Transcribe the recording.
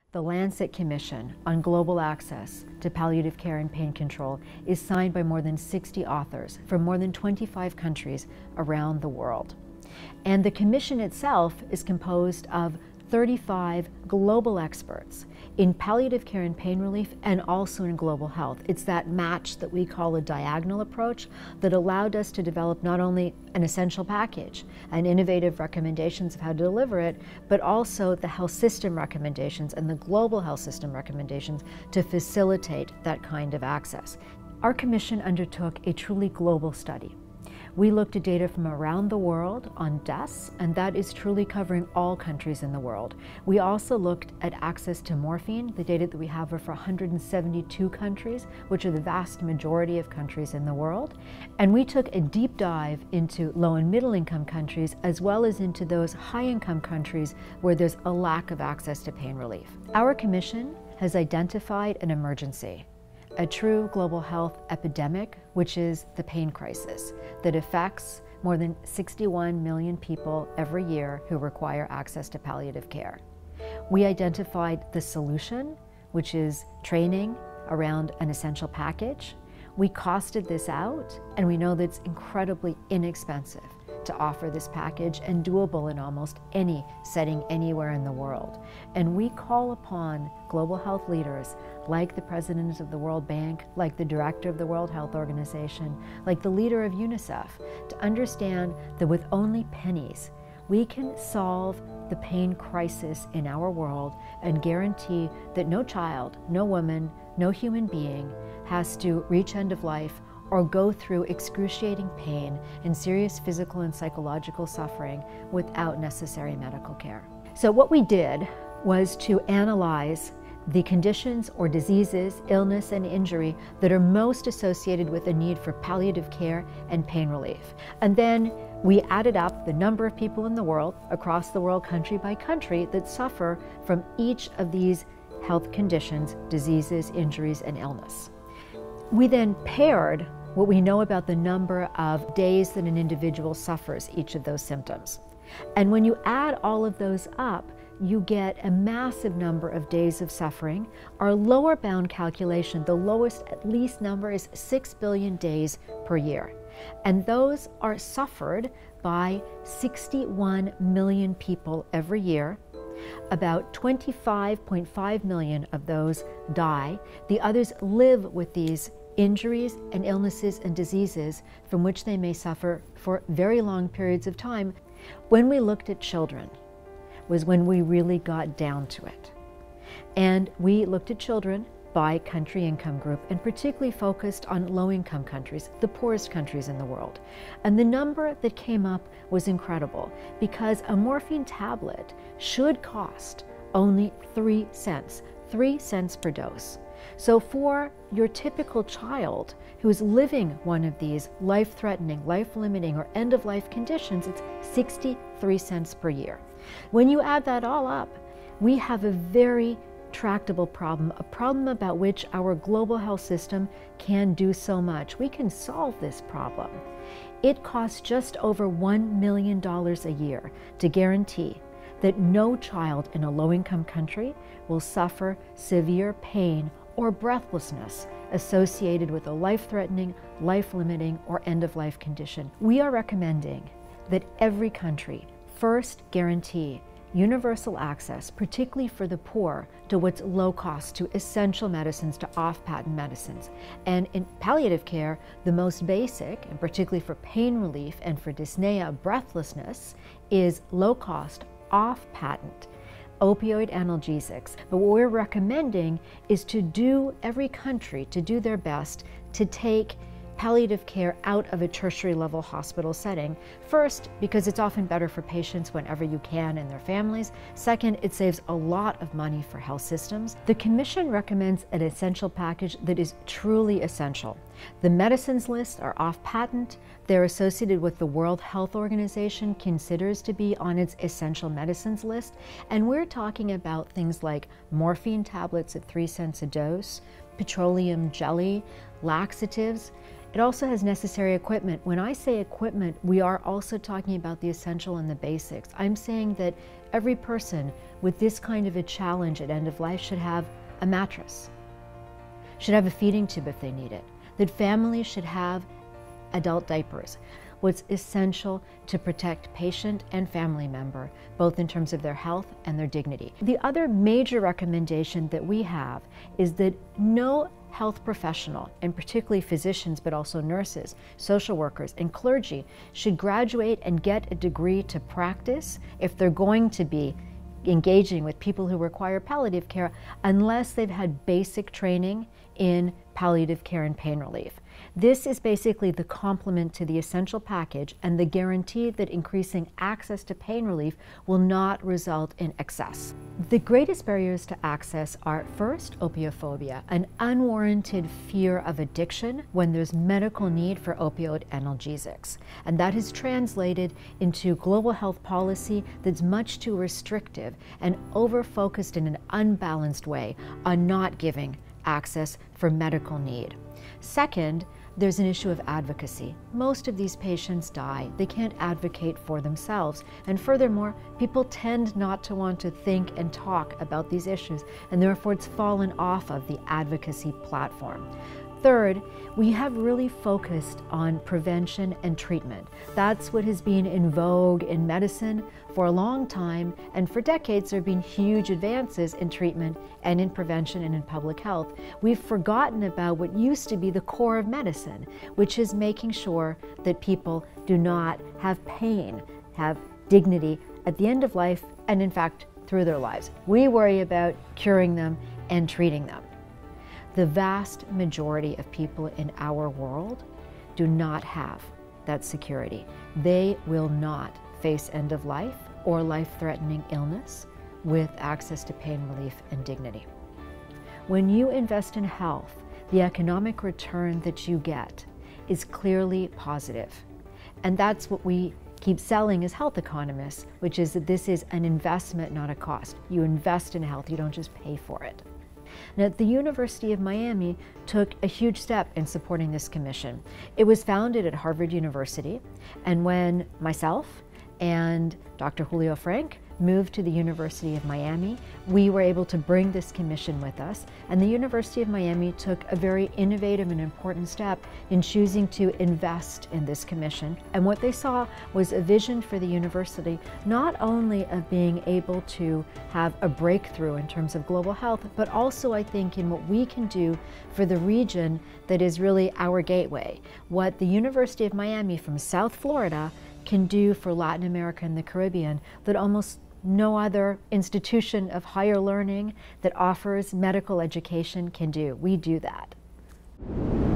The Lancet Commission on Global Access to Palliative Care and Pain Control is signed by more than 60 authors from more than 25 countries around the world. And the commission itself is composed of 35 global experts in palliative care and pain relief and also in global health. It's that match that we call a diagonal approach that allowed us to develop not only an essential package and innovative recommendations of how to deliver it, but also the health system recommendations and the global health system recommendations to facilitate that kind of access. Our commission undertook a truly global study. We looked at data from around the world on deaths, and that is truly covering all countries in the world. We also looked at access to morphine. The data that we have are for 172 countries, which are the vast majority of countries in the world. And we took a deep dive into low and middle income countries, as well as into those high income countries where there's a lack of access to pain relief. Our commission has identified an emergency, a true global health epidemic, which is the pain crisis that affects more than 61 million people every year who require access to palliative care. We identified the solution, which is training around an essential package. We costed this out, and we know that it's incredibly inexpensive to offer this package and doable in almost any setting anywhere in the world. And we call upon global health leaders like the president of the World Bank, like the director of the World Health Organization, like the leader of UNICEF, to understand that with only pennies, we can solve the pain crisis in our world and guarantee that no child, no woman, no human being has to reach end of life or go through excruciating pain and serious physical and psychological suffering without necessary medical care. So what we did was to analyze the conditions or diseases, illness, and injury that are most associated with the need for palliative care and pain relief. And then we added up the number of people in the world, across the world, country by country, that suffer from each of these health conditions, diseases, injuries, and illness. We then paired what we know about the number of days that an individual suffers each of those symptoms. And when you add all of those up, you get a massive number of days of suffering. Our lower bound calculation, the lowest at least number, is 6 billion days per year. And those are suffered by 61 million people every year. About 25.5 million of those die. The others live with these injuries and illnesses and diseases from which they may suffer for very long periods of time. When we looked at children was when we really got down to it. And we looked at children by country income group and particularly focused on low-income countries, the poorest countries in the world. And the number that came up was incredible because a morphine tablet should cost only 3 cents, 3 cents per dose. So for your typical child who's living one of these life-threatening, life-limiting, or end-of-life conditions, it's 63 cents per year. When you add that all up, we have a very tractable problem, a problem about which our global health system can do so much. We can solve this problem. It costs just over $1 million a year to guarantee that no child in a low-income country will suffer severe pain or breathlessness associated with a life-threatening, life-limiting, or end-of-life condition. We are recommending that every country first guarantee universal access, particularly for the poor, to what's low cost, to essential medicines, to off-patent medicines. And in palliative care, the most basic, and particularly for pain relief and for dyspnea, breathlessness, is low cost, off-patent opioid analgesics. But what we're recommending is to every country to do their best to take palliative care out of a tertiary level hospital setting. First, because it's often better for patients whenever you can and their families. Second, it saves a lot of money for health systems. The Commission recommends an essential package that is truly essential. The medicines lists are off patent. They're associated with the World Health Organization considers to be on its essential medicines list. And we're talking about things like morphine tablets at 3 cents a dose, petroleum jelly, laxatives. It also has necessary equipment. When I say equipment, we are also talking about the essential and the basics. I'm saying that every person with this kind of a challenge at end of life should have a mattress, should have a feeding tube if they need it, that families should have adult diapers. What's essential to protect patient and family member, both in terms of their health and their dignity. The other major recommendation that we have is that no health professional, and particularly physicians, but also nurses, social workers, and clergy, should graduate and get a degree to practice if they're going to be engaging with people who require palliative care unless they've had basic training in palliative care and pain relief. This is basically the complement to the essential package and the guarantee that increasing access to pain relief will not result in excess. The greatest barriers to access are, first, opiophobia, an unwarranted fear of addiction when there's medical need for opioid analgesics. And that has translated into global health policy that's much too restrictive and over-focused in an unbalanced way on not giving access for medical need. Second, there's an issue of advocacy. Most of these patients die. They can't advocate for themselves. And furthermore, people tend not to want to think and talk about these issues, and therefore it's fallen off of the advocacy platform. Third, we have really focused on prevention and treatment. That's what has been in vogue in medicine for a long time, and for decades there have been huge advances in treatment and in prevention and in public health. We've forgotten about what used to be the core of medicine, which is making sure that people do not have pain, have dignity at the end of life, and in fact through their lives. We worry about curing them and treating them. The vast majority of people in our world do not have that security. They will not face end of life or life-threatening illness with access to pain relief and dignity. When you invest in health, the economic return that you get is clearly positive. And that's what we keep selling as health economists, which is that this is an investment, not a cost. You invest in health, you don't just pay for it. Now, the University of Miami took a huge step in supporting this commission. It was founded at Harvard University, and when myself and Dr. Julio Frank moved to the University of Miami, we were able to bring this commission with us, and the University of Miami took a very innovative and important step in choosing to invest in this commission. And what they saw was a vision for the university, not only of being able to have a breakthrough in terms of global health, but also, I think, in what we can do for the region that is really our gateway. What the University of Miami from South Florida can do for Latin America and the Caribbean that almost no other institution of higher learning that offers medical education can do. We do that.